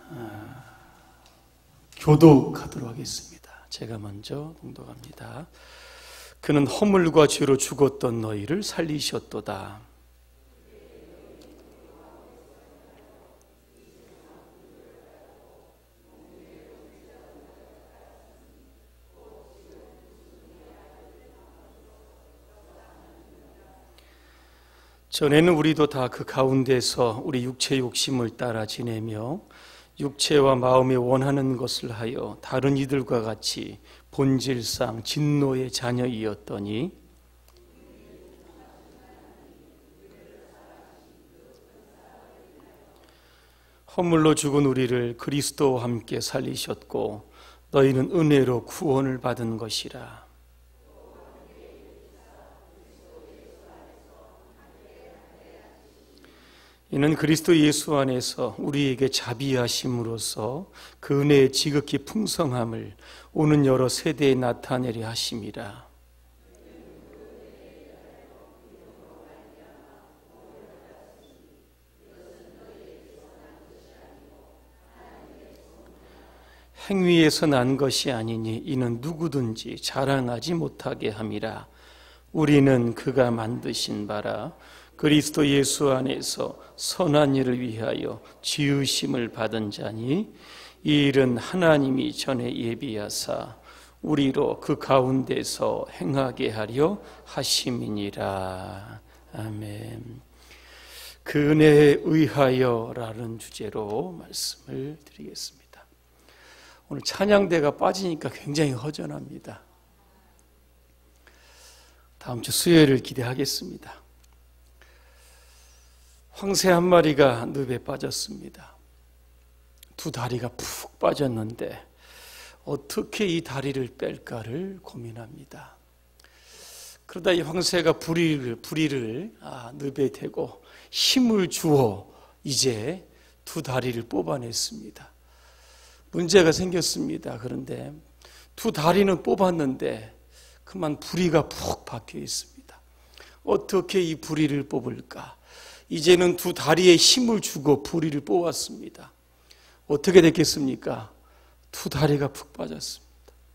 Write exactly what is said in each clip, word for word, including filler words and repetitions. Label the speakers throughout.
Speaker 1: 교독하도록 하겠습니다. 제가 먼저 봉독합니다. 그는 허물과 죄로 죽었던 너희를 살리셨도다. 전에는 우리도 다 그 가운데서 우리 육체 욕심을 따라 지내며 육체와 마음이 원하는 것을 하여 다른 이들과 같이 본질상 진노의 자녀이었더니 허물로 죽은 우리를 그리스도와 함께 살리셨고 너희는 은혜로 구원을 받은 것이라. 이는 그리스도 예수 안에서 우리에게 자비하심으로써 그 은혜의 지극히 풍성함을 오는 여러 세대에 나타내려 하심이라. 행위에서 난 것이 아니니 이는 누구든지 자랑하지 못하게 함이라. 우리는 그가 만드신 바라 그리스도 예수 안에서 선한 일을 위하여 지으심을 받은 자니 이 일은 하나님이 전에 예비하사 우리로 그 가운데서 행하게 하려 하심이니라. 아멘. 그 은혜에 의하여라는 주제로 말씀을 드리겠습니다. 오늘 찬양대가 빠지니까 굉장히 허전합니다. 다음 주 수요일을 기대하겠습니다. 황새 한 마리가 늪에 빠졌습니다. 두 다리가 푹 빠졌는데 어떻게 이 다리를 뺄까를 고민합니다. 그러다 이 황새가 부리를, 부리를 아, 늪에 대고 힘을 주어 이제 두 다리를 뽑아냈습니다. 문제가 생겼습니다. 그런데 두 다리는 뽑았는데 그만 부리가 푹 박혀 있습니다. 어떻게 이 부리를 뽑을까? 이제는 두 다리에 힘을 주고 부리를 뽑았습니다. 어떻게 됐겠습니까? 두 다리가 푹 빠졌습니다.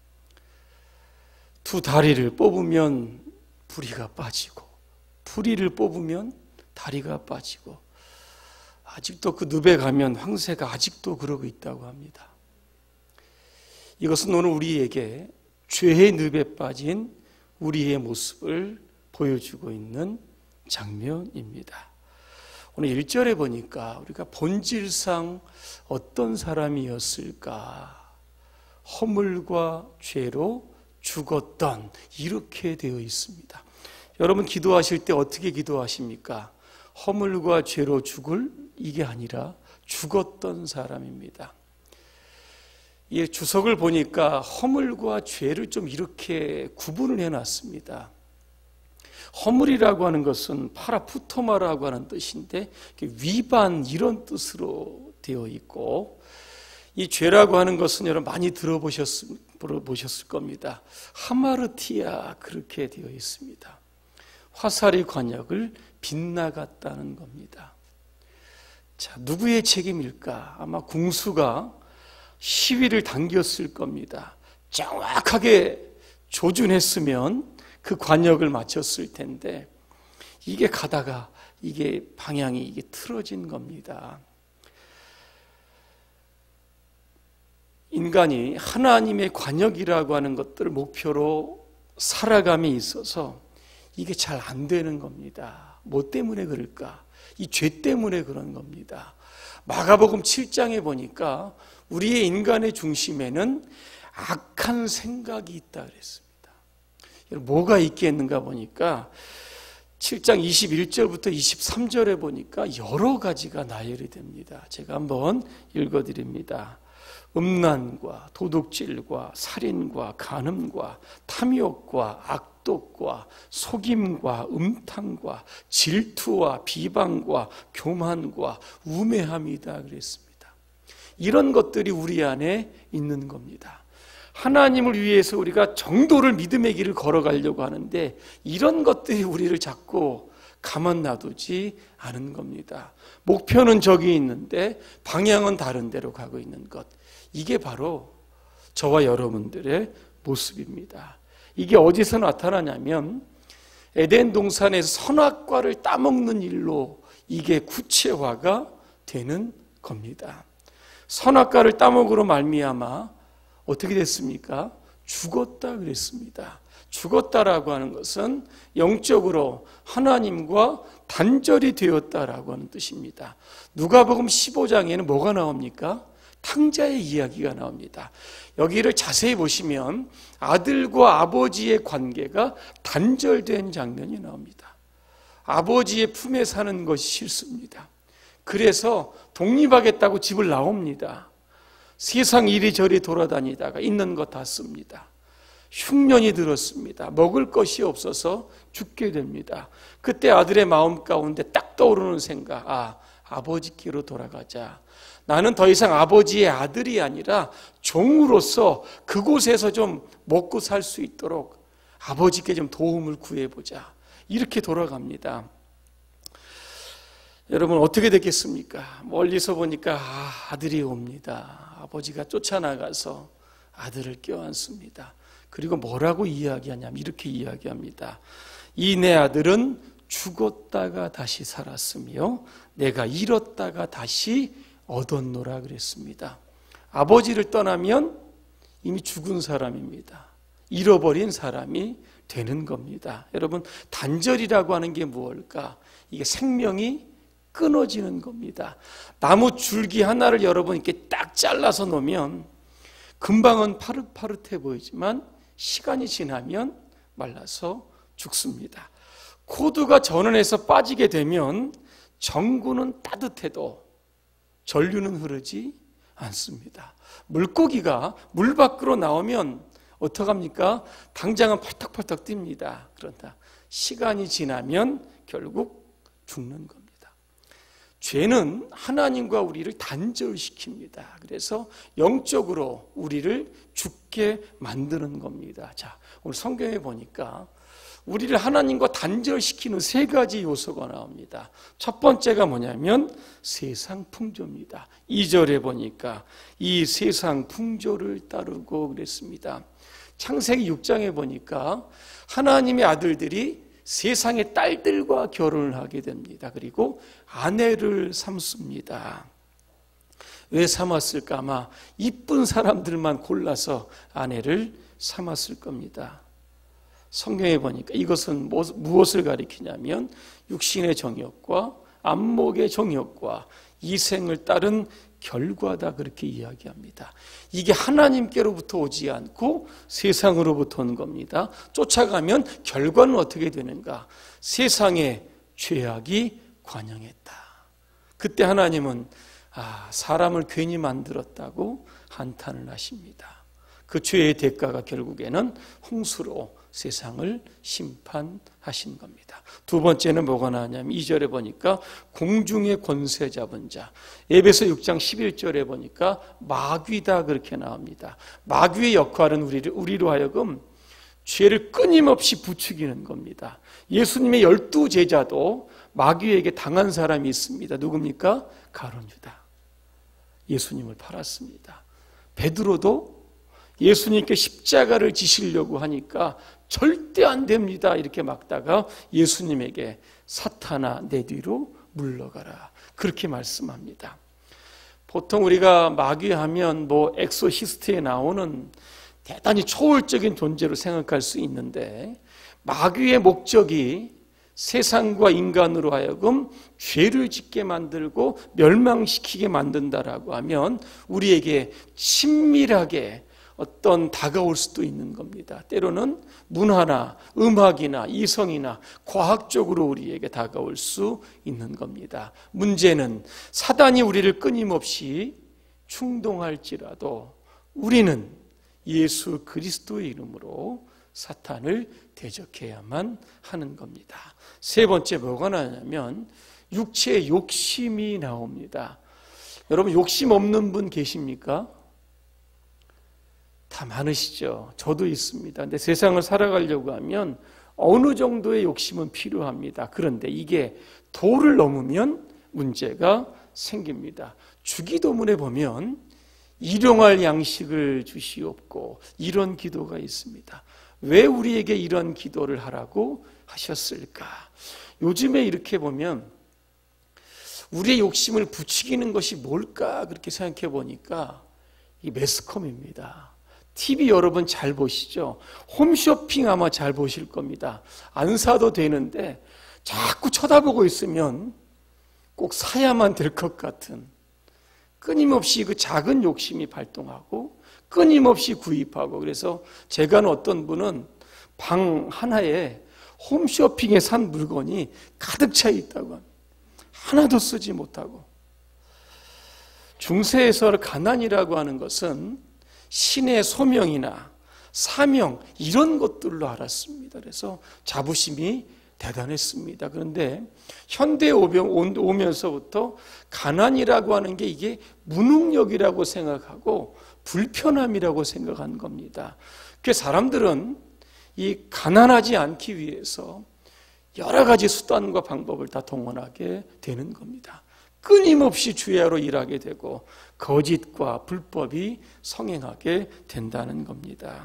Speaker 1: 두 다리를 뽑으면 부리가 빠지고 부리를 뽑으면 다리가 빠지고 아직도 그 늪에 가면 황새가 아직도 그러고 있다고 합니다. 이것은 오늘 우리에게 죄의 늪에 빠진 우리의 모습을 보여주고 있는 장면입니다. 오늘 일 절에 보니까 우리가 본질상 어떤 사람이었을까? 허물과 죄로 죽었던, 이렇게 되어 있습니다. 여러분 기도하실 때 어떻게 기도하십니까? 허물과 죄로 죽을 이게 아니라 죽었던 사람입니다. 이 주석을 보니까 허물과 죄를 좀 이렇게 구분을 해놨습니다. 허물이라고 하는 것은 파라푸토마라고 하는 뜻인데 위반 이런 뜻으로 되어 있고, 이 죄라고 하는 것은 여러분 많이 들어보셨을, 들어보셨을 겁니다. 하마르티아 그렇게 되어 있습니다. 화살의 관역을 빗나갔다는 겁니다. 자, 누구의 책임일까? 아마 궁수가 시위를 당겼을 겁니다. 정확하게 조준했으면 그 관역을 맞췄을 텐데 이게 가다가 이게 방향이 이게 틀어진 겁니다. 인간이 하나님의 관역이라고 하는 것들을 목표로 살아감에 있어서 이게 잘 안 되는 겁니다. 뭐 때문에 그럴까? 이 죄 때문에 그런 겁니다. 마가복음 칠 장에 보니까 우리의 인간의 중심에는 악한 생각이 있다 그랬습니다. 뭐가 있겠는가 보니까 칠 장 이십일 절부터 이십삼 절에 보니까 여러 가지가 나열이 됩니다. 제가 한번 읽어드립니다. 음란과 도둑질과 살인과 간음과 탐욕과 악독과 속임과 음탕과 질투와 비방과 교만과 우매함이다 그랬습니다. 이런 것들이 우리 안에 있는 겁니다. 하나님을 위해서 우리가 정도를 믿음의 길을 걸어가려고 하는데 이런 것들이 우리를 자꾸 가만 놔두지 않은 겁니다. 목표는 저기 있는데 방향은 다른 데로 가고 있는 것. 이게 바로 저와 여러분들의 모습입니다. 이게 어디서 나타나냐면 에덴 동산에서 선악과를 따먹는 일로 이게 구체화가 되는 겁니다. 선악과를 따먹으로 말미암아 어떻게 됐습니까? 죽었다 그랬습니다. 죽었다라고 하는 것은 영적으로 하나님과 단절이 되었다라고 하는 뜻입니다. 누가복음 십오 장에는 뭐가 나옵니까? 탕자의 이야기가 나옵니다. 여기를 자세히 보시면 아들과 아버지의 관계가 단절된 장면이 나옵니다. 아버지의 품에 사는 것이 싫습니다. 그래서 독립하겠다고 집을 나옵니다. 세상 이리저리 돌아다니다가 있는 거 다 씁니다. 흉년이 들었습니다. 먹을 것이 없어서 죽게 됩니다. 그때 아들의 마음 가운데 딱 떠오르는 생각, 아, 아버지께로 돌아가자. 나는 더 이상 아버지의 아들이 아니라 종으로서 그곳에서 좀 먹고 살 수 있도록 아버지께 좀 도움을 구해보자. 이렇게 돌아갑니다. 여러분 어떻게 됐겠습니까? 멀리서 보니까 아, 아들이 옵니다. 아버지가 쫓아나가서 아들을 껴안습니다. 그리고 뭐라고 이야기하냐면 이렇게 이야기합니다. 이 내 아들은 죽었다가 다시 살았으며 내가 잃었다가 다시 얻었노라 그랬습니다. 아버지를 떠나면 이미 죽은 사람입니다. 잃어버린 사람이 되는 겁니다. 여러분 단절이라고 하는 게 무엇일까? 이게 생명이 끊어지는 겁니다. 나무 줄기 하나를 여러분 이렇게 딱 잘라서 놓으면 금방은 파릇파릇해 보이지만 시간이 지나면 말라서 죽습니다. 코드가 전원에서 빠지게 되면 전구는 따뜻해도 전류는 흐르지 않습니다. 물고기가 물 밖으로 나오면 어떡합니까? 당장은 펄떡펄떡 뜁니다. 그런다. 시간이 지나면 결국 죽는 겁니다. 죄는 하나님과 우리를 단절시킵니다. 그래서 영적으로 우리를 죽게 만드는 겁니다. 자, 오늘 성경에 보니까 우리를 하나님과 단절시키는 세 가지 요소가 나옵니다. 첫 번째가 뭐냐면 세상 풍조입니다. 이 절에 보니까 이 세상 풍조를 따르고 그랬습니다. 창세기 육 장에 보니까 하나님의 아들들이 세상의 딸들과 결혼을 하게 됩니다. 그리고 아내를 삼습니다. 왜 삼았을까? 아마 이쁜 사람들만 골라서 아내를 삼았을 겁니다. 성경에 보니까 이것은 무엇을 가리키냐면 육신의 정욕과 안목의 정욕과 이생을 따른 결과다 그렇게 이야기합니다. 이게 하나님께로부터 오지 않고 세상으로부터 온 겁니다. 쫓아가면 결과는 어떻게 되는가? 세상의 죄악이 관영했다. 그때 하나님은 아, 사람을 괜히 만들었다고 한탄을 하십니다. 그 죄의 대가가 결국에는 홍수로 세상을 심판하신 겁니다. 두 번째는 뭐가 나왔냐면 이 절에 보니까 공중의 권세 잡은 자, 에베소 육 장 십일 절에 보니까 마귀다 그렇게 나옵니다. 마귀의 역할은 우리를, 우리로 하여금 죄를 끊임없이 부추기는 겁니다. 예수님의 열두 제자도 마귀에게 당한 사람이 있습니다. 누굽니까? 가룟 유다. 예수님을 팔았습니다. 베드로도 예수님께 십자가를 지시려고 하니까 절대 안 됩니다 이렇게 막다가 예수님에게 사탄아 내 뒤로 물러가라 그렇게 말씀합니다. 보통 우리가 마귀하면 뭐 엑소시스트에 나오는 대단히 초월적인 존재로 생각할 수 있는데 마귀의 목적이 세상과 인간으로 하여금 죄를 짓게 만들고 멸망시키게 만든다라고 하면 우리에게 친밀하게 어떤 다가올 수도 있는 겁니다. 때로는 문화나 음악이나 이성이나 과학적으로 우리에게 다가올 수 있는 겁니다. 문제는 사단이 우리를 끊임없이 충동할지라도 우리는 예수 그리스도의 이름으로 사탄을 대적해야만 하는 겁니다. 세 번째 뭐가 나냐면 육체의 욕심이 나옵니다. 여러분 욕심 없는 분 계십니까? 다 많으시죠. 저도 있습니다. 근데 세상을 살아가려고 하면 어느 정도의 욕심은 필요합니다. 그런데 이게 도를 넘으면 문제가 생깁니다. 주기도문에 보면 일용할 양식을 주시옵고 이런 기도가 있습니다. 왜 우리에게 이런 기도를 하라고 하셨을까? 요즘에 이렇게 보면 우리의 욕심을 부추기는 것이 뭘까 그렇게 생각해 보니까 이 매스컴입니다. 티비 여러분 잘 보시죠? 홈쇼핑 아마 잘 보실 겁니다. 안 사도 되는데 자꾸 쳐다보고 있으면 꼭 사야만 될 것 같은 끊임없이 그 작은 욕심이 발동하고 끊임없이 구입하고, 그래서 제가 아는 어떤 분은 방 하나에 홈쇼핑에 산 물건이 가득 차 있다고 합니다. 하나도 쓰지 못하고. 중세에서 가난이라고 하는 것은 신의 소명이나 사명 이런 것들로 알았습니다. 그래서 자부심이 대단했습니다. 그런데 현대에 오면서부터 가난이라고 하는 게 이게 무능력이라고 생각하고 불편함이라고 생각한 겁니다. 그래서 사람들은 이 가난하지 않기 위해서 여러 가지 수단과 방법을 다 동원하게 되는 겁니다. 끊임없이 주야로 일하게 되고 거짓과 불법이 성행하게 된다는 겁니다.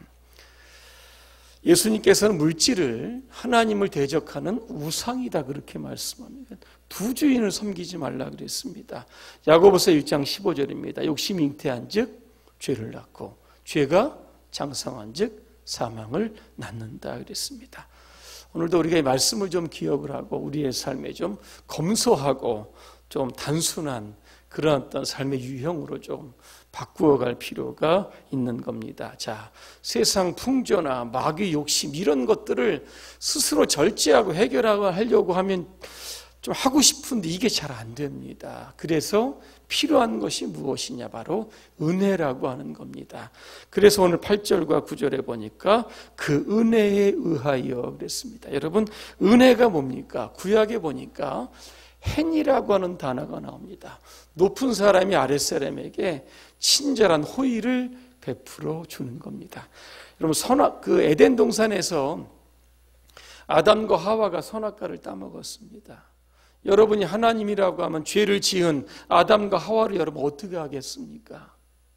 Speaker 1: 예수님께서는 물질을 하나님을 대적하는 우상이다 그렇게 말씀합니다. 두 주인을 섬기지 말라 그랬습니다. 야고보서 일 장 십오 절입니다. 욕심이 잉태한 즉 죄를 낳고 죄가 장성한 즉 사망을 낳는다 그랬습니다. 오늘도 우리가 이 말씀을 좀 기억을 하고 우리의 삶에 좀 검소하고 좀 단순한 그런 어떤 삶의 유형으로 좀 바꾸어갈 필요가 있는 겁니다. 자, 세상 풍조나 마귀 욕심 이런 것들을 스스로 절제하고 해결하려고 하면 좀 하고 싶은데 이게 잘 안 됩니다. 그래서 필요한 것이 무엇이냐, 바로 은혜라고 하는 겁니다. 그래서 오늘 팔 절과 구 절에 보니까 그 은혜에 의하여 그랬습니다. 여러분, 은혜가 뭡니까? 구약에 보니까 헨이라고 하는 단어가 나옵니다. 높은 사람이 아랫사람에게 친절한 호의를 베풀어 주는 겁니다. 여러분, 선악, 그 에덴 동산에서 아담과 하와가 선악과를 따먹었습니다. 여러분이 하나님이라고 하면 죄를 지은 아담과 하와를 여러분 어떻게 하겠습니까?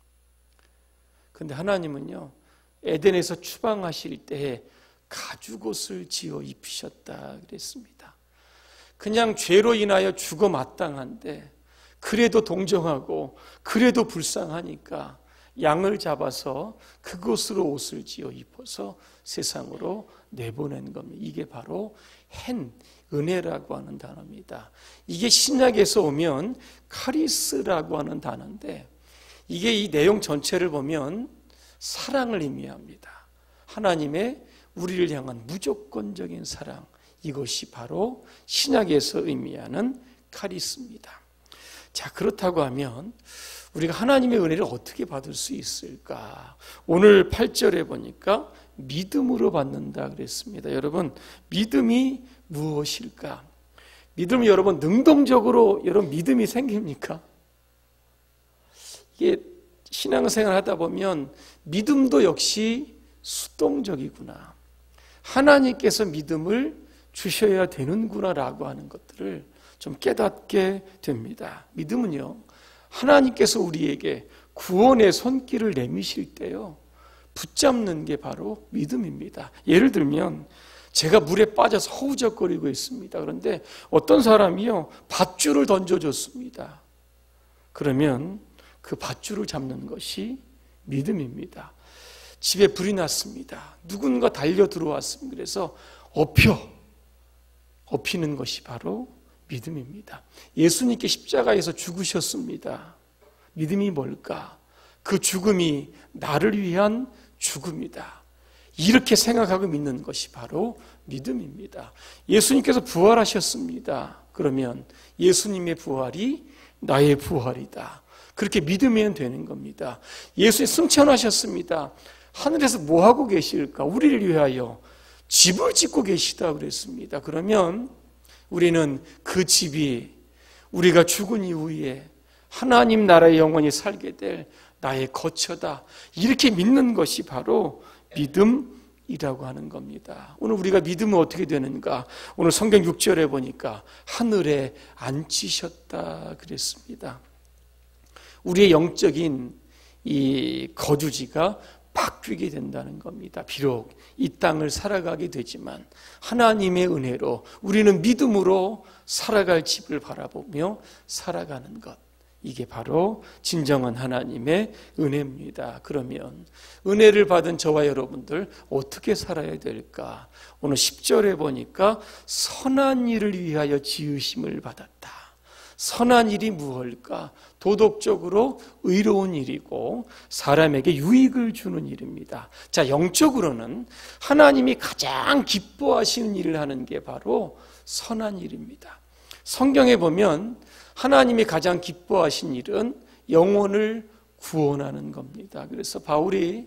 Speaker 1: 근데 하나님은요, 에덴에서 추방하실 때에 가죽옷을 지어 입히셨다 그랬습니다. 그냥 죄로 인하여 죽어 마땅한데 그래도 동정하고 그래도 불쌍하니까 양을 잡아서 그것으로 옷을 지어 입어서 세상으로 내보낸 겁니다. 이게 바로 헨, 은혜라고 하는 단어입니다. 이게 신약에서 오면 카리스라고 하는 단어인데 이게 이 내용 전체를 보면 사랑을 의미합니다. 하나님의 우리를 향한 무조건적인 사랑, 이것이 바로 신약에서 의미하는 카리스입니다. 자, 그렇다고 하면 우리가 하나님의 은혜를 어떻게 받을 수 있을까? 오늘 팔 절에 보니까 믿음으로 받는다 그랬습니다. 여러분, 믿음이 무엇일까? 믿음은 여러분 능동적으로 여러분 믿음이 생깁니까? 이게 신앙생활 하다 보면 믿음도 역시 수동적이구나. 하나님께서 믿음을 주셔야 되는구나라고 하는 것들을 좀 깨닫게 됩니다. 믿음은요, 하나님께서 우리에게 구원의 손길을 내미실 때요, 붙잡는 게 바로 믿음입니다. 예를 들면 제가 물에 빠져서 허우적거리고 있습니다. 그런데 어떤 사람이요, 밧줄을 던져줬습니다. 그러면 그 밧줄을 잡는 것이 믿음입니다. 집에 불이 났습니다. 누군가 달려 들어왔습니다. 그래서 엎혀 엎히는 것이 바로 믿음입니다. 예수님께 십자가에서 죽으셨습니다. 믿음이 뭘까? 그 죽음이 나를 위한 죽음이다. 이렇게 생각하고 믿는 것이 바로 믿음입니다. 예수님께서 부활하셨습니다. 그러면 예수님의 부활이 나의 부활이다. 그렇게 믿으면 되는 겁니다. 예수님 승천하셨습니다. 하늘에서 뭐 하고 계실까? 우리를 위하여 집을 짓고 계시다 그랬습니다. 그러면 우리는 그 집이 우리가 죽은 이후에 하나님 나라의 영원히 살게 될 나의 거처다. 이렇게 믿는 것이 바로 믿음인 이라고 하는 겁니다. 오늘 우리가 믿으면 어떻게 되는가? 오늘 성경 육 절에 보니까 하늘에 앉히셨다 그랬습니다. 우리의 영적인 이 거주지가 바뀌게 된다는 겁니다. 비록 이 땅을 살아가게 되지만 하나님의 은혜로 우리는 믿음으로 살아갈 집을 바라보며 살아가는 것, 이게 바로 진정한 하나님의 은혜입니다. 그러면 은혜를 받은 저와 여러분들 어떻게 살아야 될까? 오늘 십 절에 보니까 선한 일을 위하여 지으심을 받았다. 선한 일이 무엇일까? 도덕적으로 의로운 일이고 사람에게 유익을 주는 일입니다. 자, 영적으로는 하나님이 가장 기뻐하시는 일을 하는 게 바로 선한 일입니다. 성경에 보면 하나님이 가장 기뻐하신 일은 영혼을 구원하는 겁니다. 그래서 바울이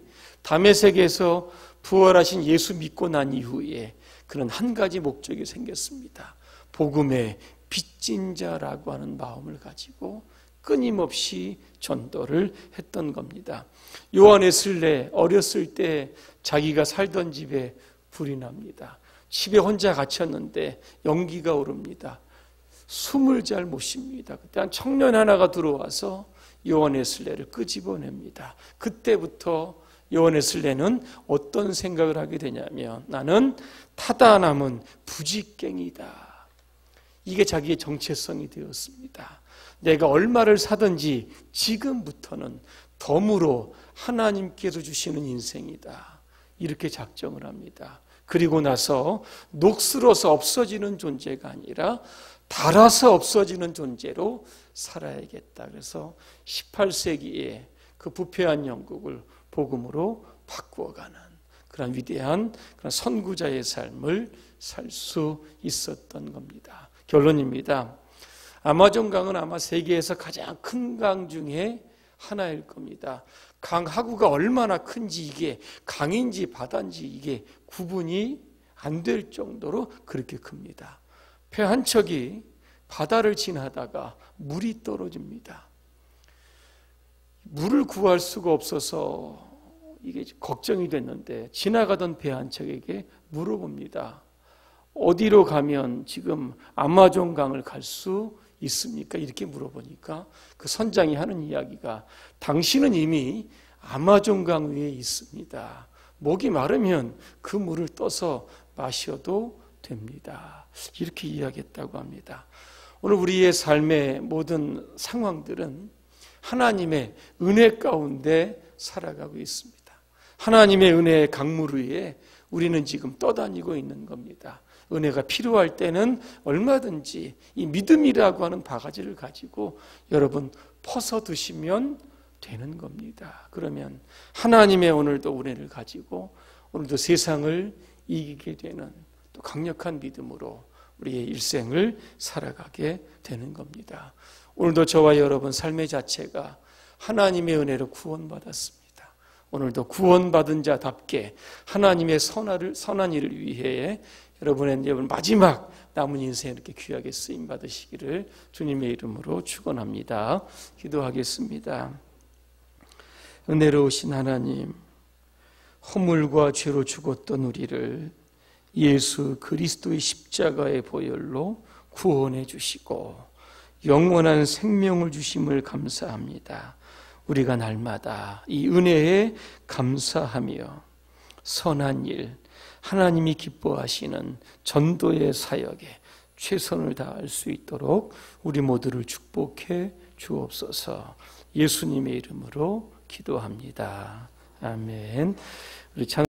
Speaker 1: 다메섹에서 부활하신 예수 믿고 난 이후에 그런 한 가지 목적이 생겼습니다. 복음의 빚진 자라고 하는 마음을 가지고 끊임없이 전도를 했던 겁니다. 요한 웨슬레 어렸을 때 자기가 살던 집에 불이 납니다. 집에 혼자 갇혔는데 연기가 오릅니다. 숨을 잘 못 쉽니다. 그때 한 청년 하나가 들어와서 요한 웨슬레를 끄집어냅니다. 그때부터 요한 웨슬레는 어떤 생각을 하게 되냐면 나는 타다 남은 부지깽이다. 이게 자기의 정체성이 되었습니다. 내가 얼마를 사든지 지금부터는 덤으로 하나님께서 주시는 인생이다. 이렇게 작정을 합니다. 그리고 나서 녹슬어서 없어지는 존재가 아니라 닳아서 없어지는 존재로 살아야겠다. 그래서 십팔 세기에 그 부패한 영국을 복음으로 바꾸어가는 그런 위대한 그런 선구자의 삶을 살 수 있었던 겁니다. 결론입니다. 아마존강은 아마 세계에서 가장 큰 강 중에 하나일 겁니다. 강 하구가 얼마나 큰지 이게 강인지 바다인지 이게 구분이 안 될 정도로 그렇게 큽니다. 배 한 척이 바다를 지나다가 물이 떨어집니다. 물을 구할 수가 없어서 이게 걱정이 됐는데 지나가던 배 한 척에게 물어봅니다. 어디로 가면 지금 아마존강을 갈 수 있습니까? 이렇게 물어보니까 그 선장이 하는 이야기가 당신은 이미 아마존강 위에 있습니다. 목이 마르면 그 물을 떠서 마셔도 됩니다. 이렇게 이야기했다고 합니다. 오늘 우리의 삶의 모든 상황들은 하나님의 은혜 가운데 살아가고 있습니다. 하나님의 은혜의 강물 위에 우리는 지금 떠다니고 있는 겁니다. 은혜가 필요할 때는 얼마든지 이 믿음이라고 하는 바가지를 가지고 여러분 퍼서 드시면 되는 겁니다. 그러면 하나님의 오늘도 은혜를 가지고 오늘도 세상을 이기게 되는 또 강력한 믿음으로 우리의 일생을 살아가게 되는 겁니다. 오늘도 저와 여러분 삶의 자체가 하나님의 은혜로 구원받았습니다. 오늘도 구원받은 자답게 하나님의 선한, 선한 일을 위해 여러분의 여러분 마지막 남은 인생 이렇게 귀하게 쓰임 받으시기를 주님의 이름으로 축원합니다. 기도하겠습니다. 은혜로우신 하나님, 허물과 죄로 죽었던 우리를 예수 그리스도의 십자가의 보혈로 구원해 주시고 영원한 생명을 주심을 감사합니다. 우리가 날마다 이 은혜에 감사하며 선한 일, 하나님이 기뻐하시는 전도의 사역에 최선을 다할 수 있도록 우리 모두를 축복해 주옵소서. 예수님의 이름으로 기도합니다. 아멘. 우리 찬